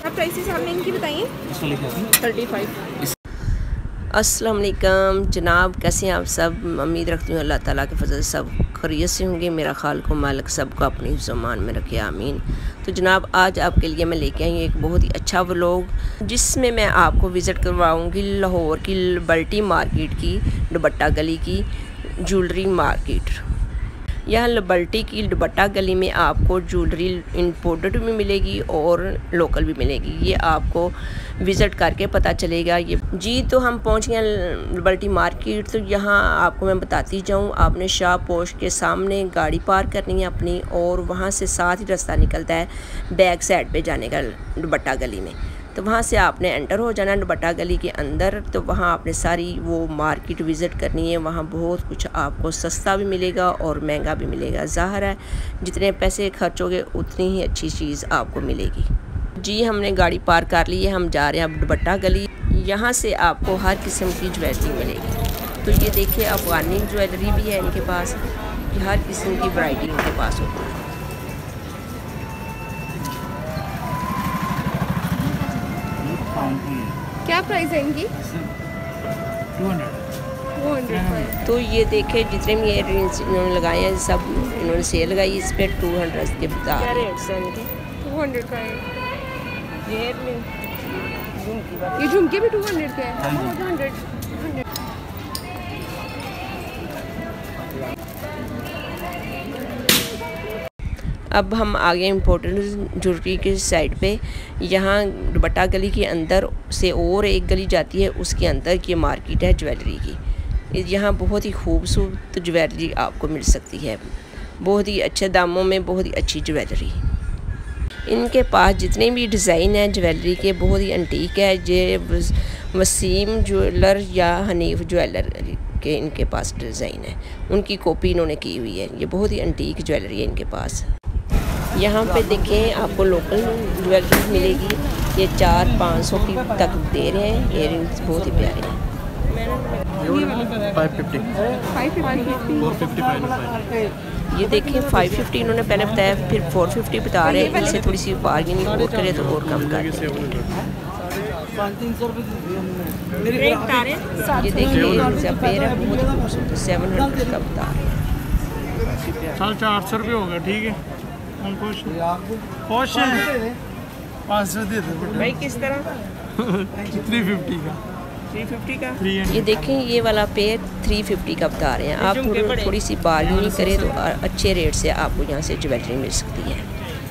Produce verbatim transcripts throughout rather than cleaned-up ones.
आप प्राइसेस आपने इनकी बताइए। Thirty five. अस्सलाम वालेकुम जनाब, कैसे हैं आप सब। उम्मीद रखती हूँ अल्लाह ताला के फजल सब खैरियत से होंगे। मेरा खालिक व मालिक सबको अपनी ज़ुबान में रखे, आमीन। तो जनाब आज आपके लिए मैं लेके आई हूँ एक बहुत ही अच्छा व्लॉग, जिसमें मैं आपको विज़िट करवाऊँगी लाहौर की लिबर्टी मार्केट की, दुपट्टा गली की ज्वेलरी मार्केट। यहाँ लिबर्टी की दुपट्टा गली में आपको ज्वेलरी इंपोर्टेड भी मिलेगी और लोकल भी मिलेगी, ये आपको विज़िट करके पता चलेगा। ये जी तो हम पहुँच गए लिबर्टी मार्केट। तो यहाँ आपको मैं बताती जाऊँ, आपने शाह पोस्ट के सामने गाड़ी पार्क करनी है अपनी, और वहाँ से साथ ही रास्ता निकलता है बैक साइड पे जाने का दुपट्टा गली में। तो वहाँ से आपने एंटर हो जाना दुपट्टा गली के अंदर। तो वहाँ आपने सारी वो मार्केट विज़िट करनी है। वहाँ बहुत कुछ आपको सस्ता भी मिलेगा और महंगा भी मिलेगा। ज़ाहिर है जितने पैसे खर्चोगे उतनी ही अच्छी चीज़ आपको मिलेगी। जी हमने गाड़ी पार्क कर ली है, हम जा रहे हैं अब दुपट्टा गली। यहाँ से आपको हर किस्म की ज्वेलरी मिलेगी। तो ये देखिए अफ़गानी ज्वेलरी भी है इनके पास, हर किस्म की वैरायटी इनके पास होती है। क्या प्राइस है इनकी? Two hundred. तो ये देखे जितने भी इयर रिंग्स इन्होंने लगाए हैं सब इन्होंने सेल लगाई, इस पर टू हंड्रेड के बता क्या रेट्स हैं इनके? टू हंड्रेड का है ये ये झुमके भी टू हंड्रेड के हैं। Two hundred. अब हम आगे इम्पोर्टेंट ज्वेलरी के साइड पे। यहाँ दुपट्टा गली के अंदर से और एक गली जाती है, उसके अंदर की मार्केट है ज्वेलरी की। यहाँ बहुत ही खूबसूरत ज्वेलरी आपको मिल सकती है, बहुत ही अच्छे दामों में बहुत ही अच्छी ज्वेलरी। इनके पास जितने भी डिज़ाइन हैं ज्वेलरी के बहुत ही एंटीक है। ये वसीम ज्वेलर या हनीफ ज्वेलर के इनके पास डिज़ाइन है, उनकी कॉपी इन्होंने की हुई है। ये बहुत ही एंटीक ज्वेलरी है इनके पास। यहाँ पे देखें आपको लोकल ज्वेलरी मिलेगी, ये चार पाँच सौ की तक दे रहे हैं। इयररिंग्स बहुत ही प्यारे हैं। ये देखिए फाइव फिफ्टी इन्होंने पहले बताया, फिर फोर फिफ्टी बता रहे हैं। इनसे थोड़ी सी बार्गेनिंग और करे तो और कम कर देंगे। ये देखिए पेयर है बहुत खूबसूरत, सेवन हंड्रेड का बता रहे हैं। साढ़े चार सौ रुपये हो गया। ठीक है खुश खुश है। पाँच सौ दे दो भाई किस तरह? थ्री फिफ्टी का थ्री फिफ्टी का ये देखें, ये वाला पेयर थ्री फिफ्टी का बता रहे हैं। आप थोड़ी थोड़ी सी बार्गेनिंग करें तो अच्छे रेट से आपको यहाँ से ज्वेलरी मिल सकती है।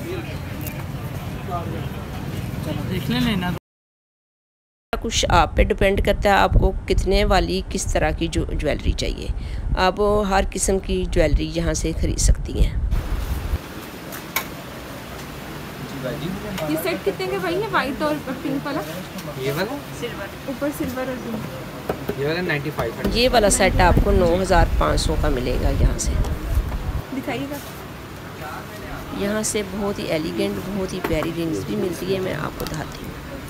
देख लेना कुछ आप पे डिपेंड करता है आपको कितने वाली किस तरह की जो ज्वेलरी चाहिए। आप हर किस्म की ज्वेलरी यहाँ से ख़रीद सकती हैं। ये सेट कितने के भाई है? वाइट और पिंक वाला? ये वाला सिल्वर, ऊपर सिल्वर और पिंक। ये वाला नाइन्टी फाइव। ये वाला सेट आपको नौ हज़ार पाँच सौ का मिलेगा। यहाँ से दिखाइएगा। यहाँ से बहुत ही एलिगेंट बहुत ही प्यारी रिंग्स भी मिलती है, मैं आपको दिखाती हूँ।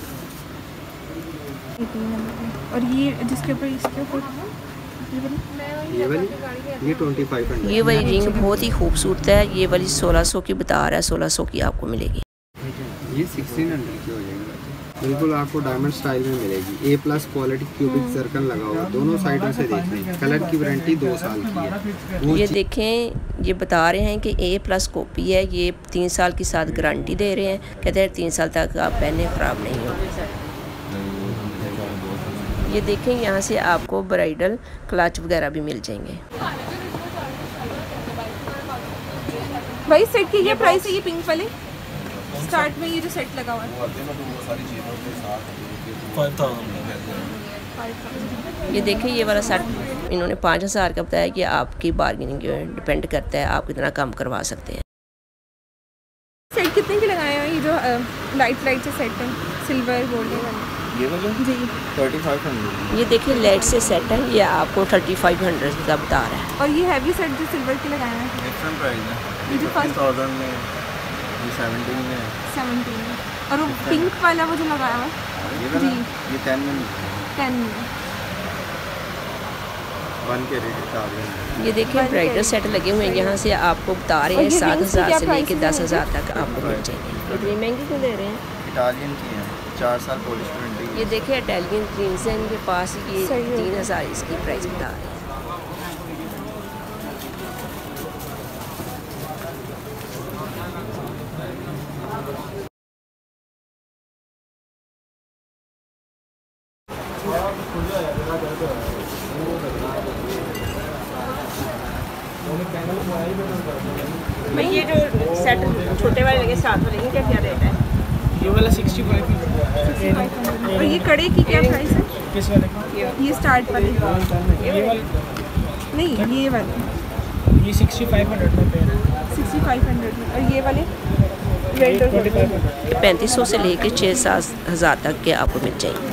और ये जिसके ऊपर इसके ऊपर ये वाली ये ट्वेंटी फाइव हंड्रेड। ये वाली रिंग बहुत ही खूबसूरत है। ये वाली सोलह सौ की बता रहा है, सोलह सौ की आपको मिलेगी। ये सिक्सटीन हंड्रेड की हो जाएगी। बिल्कुल आपको डायमंड स्टाइल में मिलेगी। A plus quality cubic circle लगा हुआ, दोनों साइडों से देखें। कलर की वारंटी दो साल की है। ये देखें, ये बता रहे हैं कि ए प्लस कॉपी है, ये तीन साल की साथ गारंटी दे रहे हैं। कहते हैं तीन साल तक आप पहने ख़राब नहीं होंगे। ये देखें, यहाँ से आपको ब्राइडल क्लच वगैरह भी मिल जाएंगे। भाई सेट की क्या प्राइस है? ये पिंक वाले स्टार्ट में ये जो सेट लगा हुआ है ये देखिए, ये वाला सेट इन्होंने पाँच हज़ार का बताया कि आपकी बार्गेनिंग डिपेंड करता है, आप कितना कम करवा सकते हैं। सेट कितने की लगाए हैं? ये जो लाइट लाइट से सेट है सिल्वर गोल्ड वाले ये वाला जी थर्टी फाइव हंड्रेड। ये देखिए लाइट से सेट है, ये आपको थर्टी फाइव हंड्रेड का बता रहा है। और ये हैवी सेट जो सिल्वर के लगाए हैं डिफरेंट प्राइस है। ये जो फर्स्ट थाउजेंड में, ये सेवनटीन में, सेवनटीन में। और वो पिंक वाला वो जो लगाया हुआ है ये वाला जी ये टेन में टेन में वन के रेट। ये देखिए ब्राइडल सेट लगे हुए हैं, यहाँ से आपको बता रहे हैं सात हज़ार से लेकर दस हज़ार तक आपको मिल जाएंगे। इतनी महंगी क्यों दे रहे हैं? इटालियन की है, चार साल पॉलिश वारंटी। ये देखिए इटालियन जीन्स है, इनके पास ये सही है। तीन हज़ार इसकी प्राइस बता रहे हैं। भाई ये जो सेट छोटे वाले लगे साथ वाले क्या क्या रेट है? ये वाला सिक्सटी फाइव और ये कड़े की क्या प्राइस है? किस वाले का? ये स्टार्ट वाली ये वाला नहीं, ये वाली ये सिक्सटी फाइव हंड्रेड में पेयर है। सिक्सटी फाइव हंड्रेड में। और ये वाले रेट ट्वेंटी फाइव हंड्रेड। पैंतीस सौ से लेकर छः सात हज़ार तक के आपको मिल जाएंगे।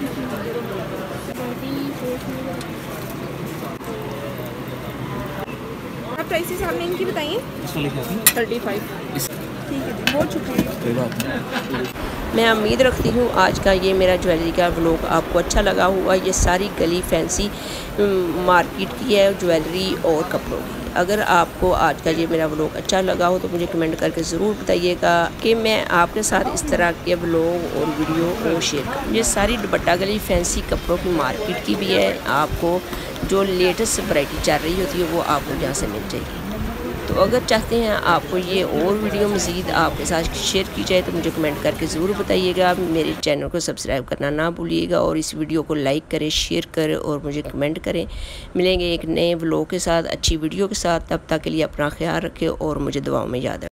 आप प्राइसेस आपने इनकी बताइए। Thirty five. ठीक है जी, बहुत शुक्रिया। मैं उम्मीद रखती हूँ आज का ये मेरा ज्वेलरी का व्लॉग आपको अच्छा लगा होगा। ये सारी गली फैंसी मार्केट की है, ज्वेलरी और कपड़ों की। अगर आपको आज का ये मेरा व्लॉग अच्छा लगा हो तो मुझे कमेंट करके ज़रूर बताइएगा कि मैं आपके साथ इस तरह के व्लॉग और वीडियो को शेयर करूँ। ये सारी दुपट्टा गली फैंसी कपड़ों की मार्केट की भी है। आपको जो लेटेस्ट वैरायटी चल रही होती है वो आपको यहाँ से मिल जाएगी। तो अगर चाहते हैं आपको ये और वीडियो मज़ीद आपके साथ शेयर की जाए तो मुझे कमेंट करके ज़रूर बताइएगा। मेरे चैनल को सब्सक्राइब करना ना भूलिएगा और इस वीडियो को लाइक करें, शेयर करें और मुझे कमेंट करें। मिलेंगे एक नए व्लॉग के साथ, अच्छी वीडियो के साथ। तब तक के लिए अपना ख्याल रखें और मुझे दुआओं में याद रखें।